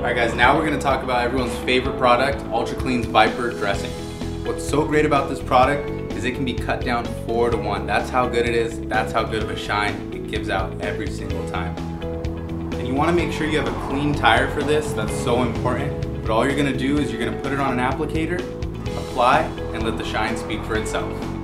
Alright guys, now we're going to talk about everyone's favorite product, Ultra Clean's Viper Dressing. What's so great about this product is it can be cut down 4 to 1. That's how good it is, that's how good of a shine it gives out every single time. And you want to make sure you have a clean tire for this, that's so important. But all you're going to do is you're going to put it on an applicator, apply, and let the shine speak for itself.